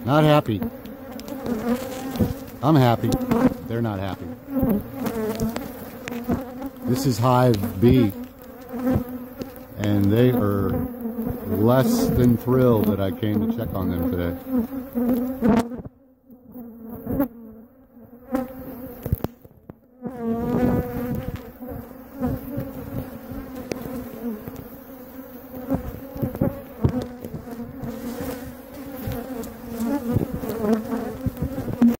Not happy. I'm happy. They're not happy. This is Hive B, and they are less than thrilled that I came to check on them today.